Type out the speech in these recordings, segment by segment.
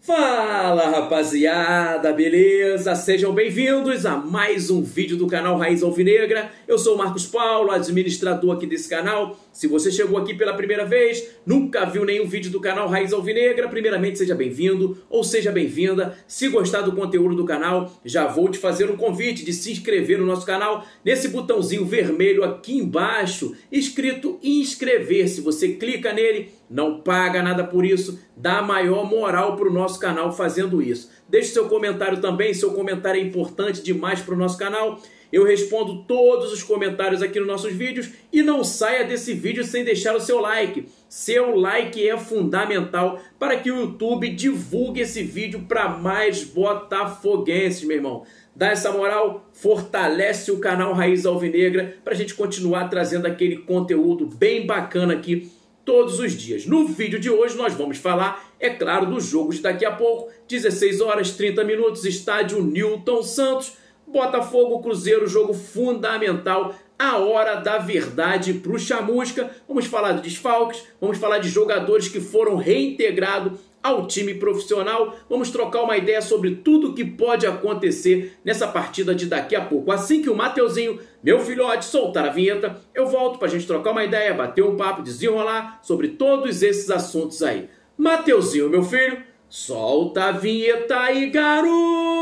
Fala rapaziada, beleza? Sejam bem-vindos a mais um vídeo do canal Raiz Alvinegra. Eu sou o Marcos Paulo, administrador aqui desse canal. Se você chegou aqui pela primeira vez, nunca viu nenhum vídeo do canal Raiz Alvinegra, primeiramente seja bem-vindo ou seja bem-vinda. Se gostar do conteúdo do canal, já vou te fazer um convite de se inscrever no nosso canal, nesse botãozinho vermelho aqui embaixo, escrito inscrever-se. Você clica nele, não paga nada por isso, dá maior moral para o nosso canal fazendo isso. Deixe seu comentário também, seu comentário é importante demais para o nosso canal. Eu respondo todos os comentários aqui nos nossos vídeos e não saia desse vídeo sem deixar o seu like. Seu like é fundamental para que o YouTube divulgue esse vídeo para mais botafoguenses, meu irmão. Dá essa moral, fortalece o canal Raiz Alvinegra para a gente continuar trazendo aquele conteúdo bem bacana aqui todos os dias. No vídeo de hoje nós vamos falar, é claro, dos jogos de daqui a pouco, 16 horas 30 minutos, estádio Newton Santos, Botafogo Cruzeiro, jogo fundamental, a hora da verdade para o Chamusca. Vamos falar de desfalques, vamos falar de jogadores que foram reintegrados ao time profissional, vamos trocar uma ideia sobre tudo que pode acontecer nessa partida de daqui a pouco. Assim que o Mateuzinho, meu filhote, soltar a vinheta, eu volto para a gente trocar uma ideia, bater um papo, desenrolar sobre todos esses assuntos aí. Mateuzinho, meu filho, solta a vinheta aí, garoto!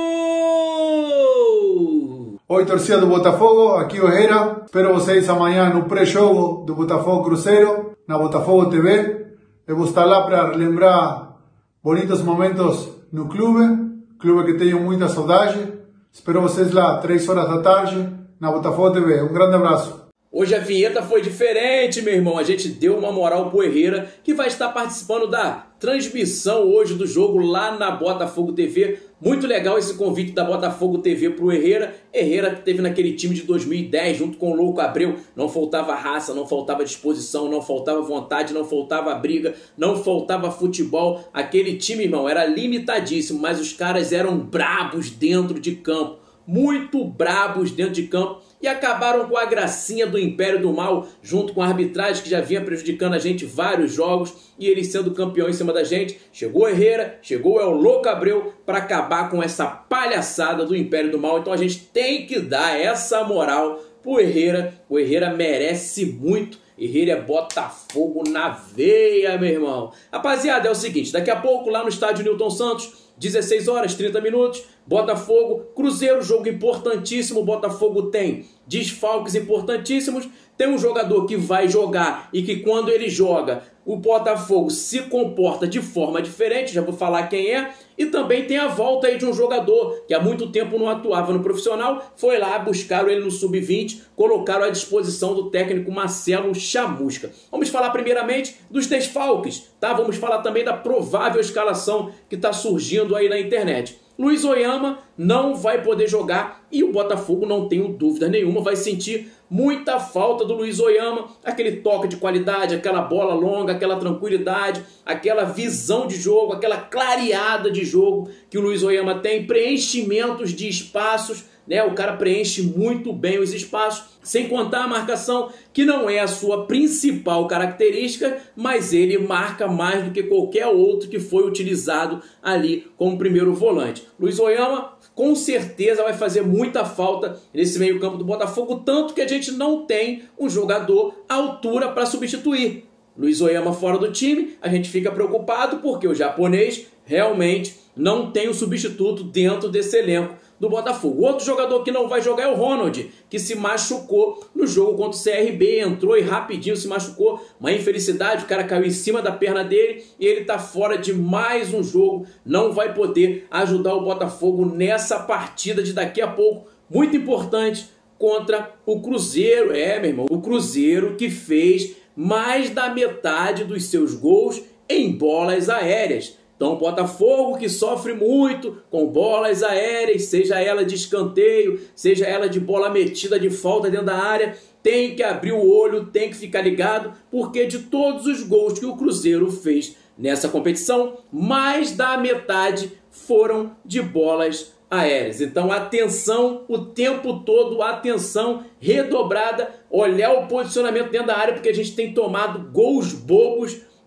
Oi, torcida do Botafogo, aqui o Herrera. Espero vocês amanhã no pré-jogo do Botafogo Cruzeiro, na Botafogo TV. Eu vou estar lá para lembrar bonitos momentos no clube que tenho muita saudade. Espero vocês lá, 3 horas da tarde, na Botafogo TV. Um grande abraço. Hoje a vinheta foi diferente, meu irmão. A gente deu uma moral pro Herrera, que vai estar participando da transmissão hoje do jogo lá na Botafogo TV. Muito legal esse convite da Botafogo TV pro Herrera. Herrera que teve naquele time de 2010, junto com o Louco Abreu. Não faltava raça, não faltava disposição, não faltava vontade, não faltava briga, não faltava futebol. Aquele time, irmão, era limitadíssimo, mas os caras eram brabos dentro de campo. Muito brabos dentro de campo e acabaram com a gracinha do Império do Mal, junto com a arbitragem que já vinha prejudicando a gente vários jogos e eles sendo campeão em cima da gente. Chegou o Herrera, chegou o Louco Abreu para acabar com essa palhaçada do Império do Mal. Então a gente tem que dar essa moral pro Herrera. O Herrera merece muito. Herrera é Botafogo na veia, meu irmão. Rapaziada, é o seguinte, daqui a pouco lá no estádio Newton Santos, 16 horas 30 minutos, Botafogo Cruzeiro, jogo importantíssimo. Botafogo tem desfalques importantíssimos, tem um jogador que vai jogar e que quando ele joga, o Botafogo se comporta de forma diferente, já vou falar quem é, e também tem a volta aí de um jogador que há muito tempo não atuava no profissional, foi lá, buscaram ele no sub-20, colocaram à disposição do técnico Marcelo Chamusca. Vamos falar primeiramente dos desfalques, tá? Vamos falar também da provável escalação que está surgindo aí na internet. Luiz Oyama não vai poder jogar e o Botafogo, não tenho dúvida nenhuma, vai sentir muita falta do Luiz Oyama, aquele toque de qualidade, aquela bola longa, aquela tranquilidade, aquela visão de jogo, aquela clareada de jogo que o Luiz Oyama tem, preenchimentos de espaços, né? O cara preenche muito bem os espaços, sem contar a marcação, que não é a sua principal característica, mas ele marca mais do que qualquer outro que foi utilizado ali como primeiro volante. Luiz Oyama com certeza vai fazer muita falta nesse meio campo do Botafogo, tanto que a gente não tem um jogador à altura para substituir. Luiz Oyama fora do time, a gente fica preocupado porque o japonês realmente não tem um substituto dentro desse elenco do Botafogo. Outro jogador que não vai jogar é o Ronald, que se machucou no jogo contra o CRB, entrou e rapidinho se machucou. Uma infelicidade, o cara caiu em cima da perna dele e ele está fora de mais um jogo, não vai poder ajudar o Botafogo nessa partida de daqui a pouco, muito importante, contra o Cruzeiro. É, meu irmão, o Cruzeiro que fez mais da metade dos seus gols em bolas aéreas. Então o Botafogo que sofre muito com bolas aéreas, seja ela de escanteio, seja ela de bola metida de falta dentro da área, tem que abrir o olho, tem que ficar ligado, porque de todos os gols que o Cruzeiro fez nessa competição, mais da metade foram de bolas aéreas. Então atenção o tempo todo, atenção redobrada, olhar o posicionamento dentro da área, porque a gente tem tomado gols bobos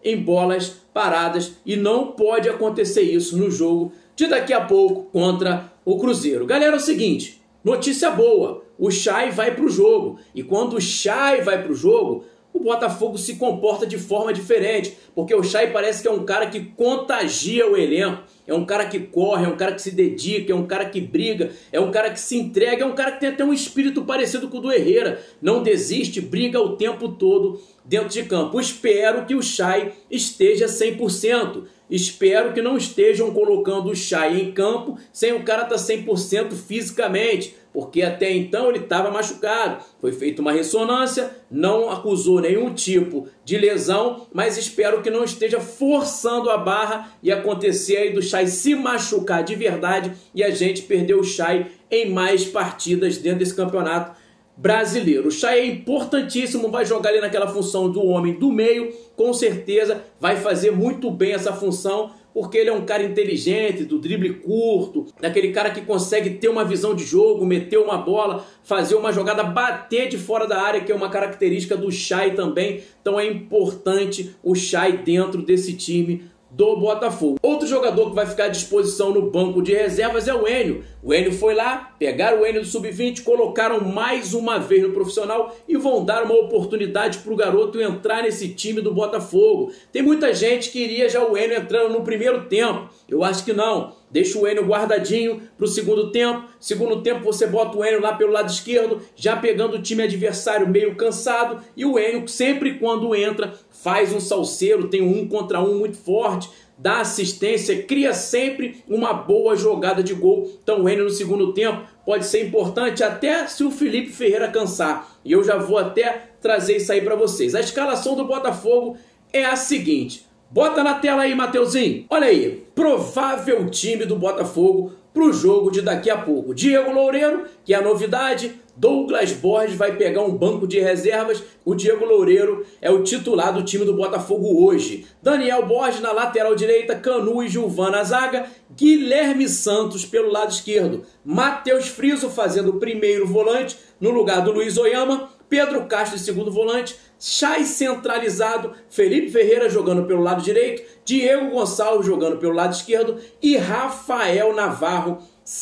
em bolas paradas e não pode acontecer isso no jogo de daqui a pouco contra o Cruzeiro. Galera, é o seguinte, notícia boa, o Chay vai para o jogo e quando o Chay vai para o jogo, o Botafogo se comporta de forma diferente, porque o Chay parece que é um cara que contagia o elenco, é um cara que corre, é um cara que se dedica, é um cara que briga, é um cara que se entrega, é um cara que tem até um espírito parecido com o do Herrera, não desiste, briga o tempo todo dentro de campo. Espero que o Chay esteja 100%. Espero que não estejam colocando o Chay em campo sem o cara estar 100% fisicamente, porque até então ele estava machucado. Foi feita uma ressonância, não acusou nenhum tipo de lesão, mas espero que não esteja forçando a barra e acontecer aí do Chay se machucar de verdade e a gente perder o Chay em mais partidas dentro desse campeonato brasileiro. O Chay é importantíssimo, vai jogar ali naquela função do homem do meio, com certeza vai fazer muito bem essa função, porque ele é um cara inteligente, do drible curto, daquele cara que consegue ter uma visão de jogo, meter uma bola, fazer uma jogada, bater de fora da área, que é uma característica do Chay também. Então é importante o Chay dentro desse time do Botafogo. Outro jogador que vai ficar à disposição no banco de reservas é o Enio. O Enio foi lá, pegaram o Enio do Sub-20, colocaram mais uma vez no profissional e vão dar uma oportunidade para o garoto entrar nesse time do Botafogo. Tem muita gente que iria já o Enio entrando no primeiro tempo. Eu acho que não. Deixa o Enio guardadinho para o segundo tempo. Segundo tempo você bota o Enio lá pelo lado esquerdo, já pegando o time adversário meio cansado. E o Enio, sempre quando entra, faz um salseiro, tem um contra um muito forte, dá assistência, cria sempre uma boa jogada de gol. Então o Enio no segundo tempo pode ser importante até se o Felipe Ferreira cansar. E eu já vou até trazer isso aí para vocês. A escalação do Botafogo é a seguinte. Bota na tela aí, Mateuzinho. Olha aí, provável time do Botafogo para o jogo de daqui a pouco. Diego Loureiro, que é a novidade. Douglas Borges vai pegar um banco de reservas. O Diego Loureiro é o titular do time do Botafogo hoje. Daniel Borges na lateral direita, Canu e Gilvan na zaga, Guilherme Santos pelo lado esquerdo, Matheus Friso fazendo o primeiro volante no lugar do Luiz Oyama, Pedro Castro de segundo volante, Chay centralizado, Felipe Ferreira jogando pelo lado direito, Diego Gonçalves jogando pelo lado esquerdo e Rafael Navarro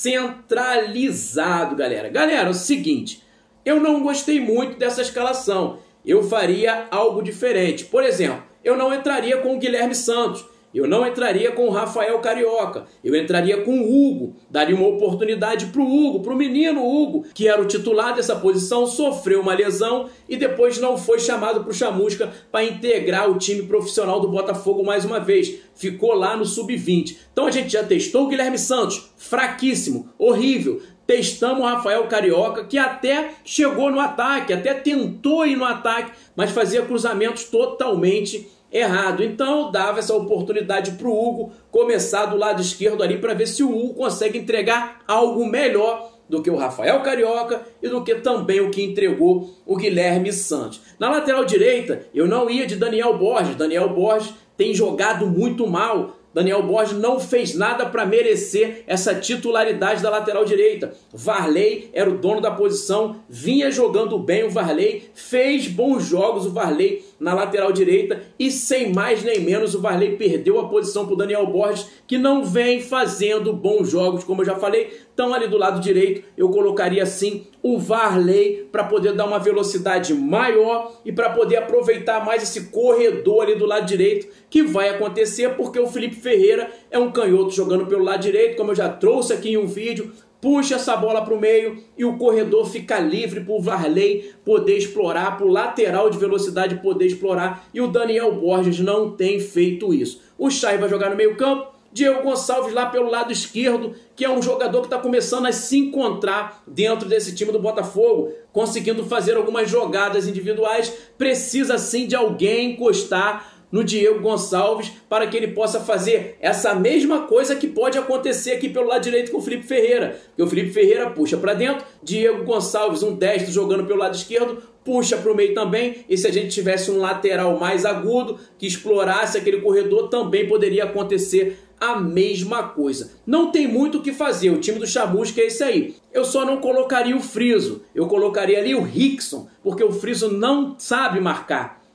centralizado, galera. Galera, é o seguinte, eu não gostei muito dessa escalação. Eu faria algo diferente. Por exemplo, eu não entraria com o Guilherme Santos. Eu não entraria com o Rafael Carioca, eu entraria com o Hugo, daria uma oportunidade para o Hugo, para o menino Hugo, que era o titular dessa posição, sofreu uma lesão e depois não foi chamado para o Chamusca para integrar o time profissional do Botafogo mais uma vez, ficou lá no Sub-20. Então a gente já testou o Guilherme Santos, fraquíssimo, horrível. Testamos o Rafael Carioca, que até chegou no ataque, até tentou ir no ataque, mas fazia cruzamentos totalmente errado. Então dava essa oportunidade para o Hugo começar do lado esquerdo ali para ver se o Hugo consegue entregar algo melhor do que o Rafael Carioca e do que também o que entregou o Guilherme Santos. Na lateral direita eu não ia de Daniel Borges. Daniel Borges tem jogado muito mal. Daniel Borges não fez nada para merecer essa titularidade da lateral direita. Varley era o dono da posição, vinha jogando bem o Varley, fez bons jogos o Varley na lateral direita e sem mais nem menos o Varley perdeu a posição para o Daniel Borges, que não vem fazendo bons jogos, como eu já falei. Então ali do lado direito eu colocaria sim o Varley para poder dar uma velocidade maior e para poder aproveitar mais esse corredor ali do lado direito, que vai acontecer porque o Felipe Ferreira é um canhoto jogando pelo lado direito, como eu já trouxe aqui em um vídeo. Puxa essa bola para o meio e o corredor fica livre para o Varley poder explorar, para o lateral de velocidade poder explorar, e o Daniel Borges não tem feito isso. O Chay vai jogar no meio campo, Diego Gonçalves lá pelo lado esquerdo, que é um jogador que está começando a se encontrar dentro desse time do Botafogo, conseguindo fazer algumas jogadas individuais, precisa sim de alguém encostar no Diego Gonçalves para que ele possa fazer essa mesma coisa que pode acontecer aqui pelo lado direito com o Felipe Ferreira. Porque o Felipe Ferreira puxa para dentro, Diego Gonçalves, um destro jogando pelo lado esquerdo, puxa para o meio também, e se a gente tivesse um lateral mais agudo que explorasse aquele corredor, também poderia acontecer a mesma coisa. Não tem muito o que fazer, o time do Chamusca é esse aí. Eu só não colocaria o Friso, eu colocaria ali o Rickson, porque o Friso não sabe marcar.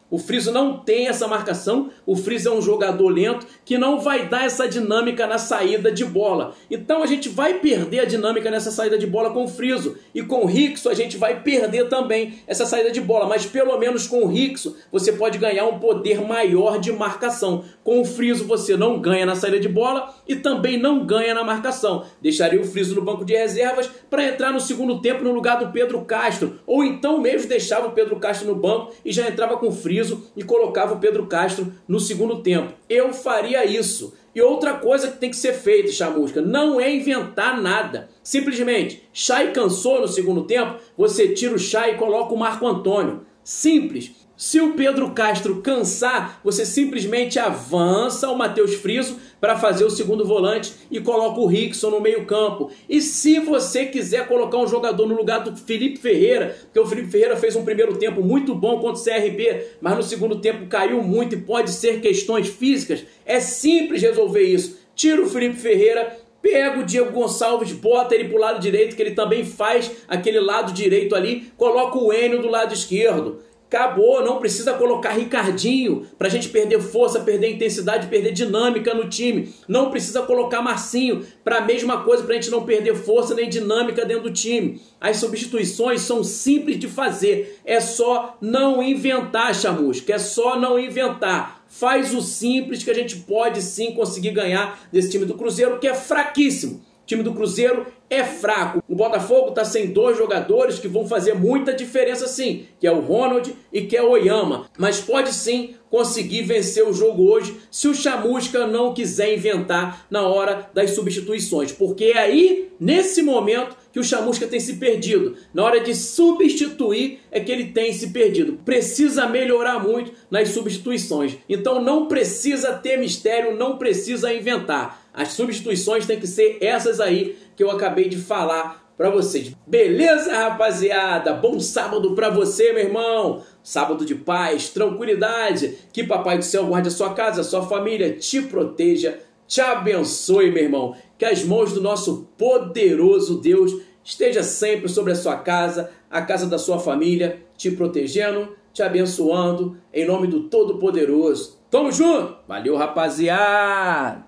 O Friso não tem essa marcação, o Friso é um jogador lento que não vai dar essa dinâmica na saída de bola. Então a gente vai perder a dinâmica nessa saída de bola com o Friso. E com o Rickson a gente vai perder também essa saída de bola. Mas pelo menos com o Rickson você pode ganhar um poder maior de marcação. Com o Friso você não ganha na saída de bola e também não ganha na marcação. Deixaria o Friso no banco de reservas para entrar no segundo tempo no lugar do Pedro Castro. Ou então mesmo deixava o Pedro Castro no banco e já entrava com o Friso e colocava o Pedro Castro no segundo tempo. Eu faria isso. E outra coisa que tem que ser feita, Chamusca, não é inventar nada. Simplesmente, Chay cansou no segundo tempo, você tira o Chay e coloca o Marco Antônio. Simples. Se o Pedro Castro cansar, você simplesmente avança o Matheus Friso para fazer o segundo volante e coloca o Rickson no meio campo. E se você quiser colocar um jogador no lugar do Felipe Ferreira, porque o Felipe Ferreira fez um primeiro tempo muito bom contra o CRB, mas no segundo tempo caiu muito e pode ser questões físicas, é simples resolver isso. Tira o Felipe Ferreira, pega o Diego Gonçalves, bota ele para o lado direito, que ele também faz aquele lado direito ali, coloca o Enio do lado esquerdo. Acabou, não precisa colocar Ricardinho para a gente perder força, perder intensidade, perder dinâmica no time. Não precisa colocar Marcinho para a mesma coisa, para a gente não perder força nem dinâmica dentro do time. As substituições são simples de fazer, é só não inventar, Chamusca, é só não inventar. Faz o simples que a gente pode sim conseguir ganhar desse time do Cruzeiro, que é fraquíssimo. O time do Cruzeiro é fraco. O Botafogo está sem dois jogadores que vão fazer muita diferença sim, que é o Ronald e que é o Oyama. Mas pode sim conseguir vencer o jogo hoje se o Chamusca não quiser inventar na hora das substituições. Porque é aí, nesse momento, que o Chamusca tem se perdido. Na hora de substituir é que ele tem se perdido. Precisa melhorar muito nas substituições. Então não precisa ter mistério, não precisa inventar. As substituições têm que ser essas aí que eu acabei de falar para vocês. Beleza, rapaziada? Bom sábado para você, meu irmão. Sábado de paz, tranquilidade. Que Papai do Céu guarde a sua casa, a sua família, te proteja, te abençoe, meu irmão. Que as mãos do nosso poderoso Deus esteja sempre sobre a sua casa, a casa da sua família, te protegendo, te abençoando, em nome do Todo-Poderoso. Tamo junto! Valeu, rapaziada!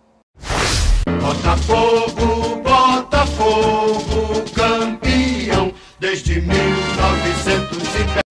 Botafogo, Botafogo, campeão desde 1910.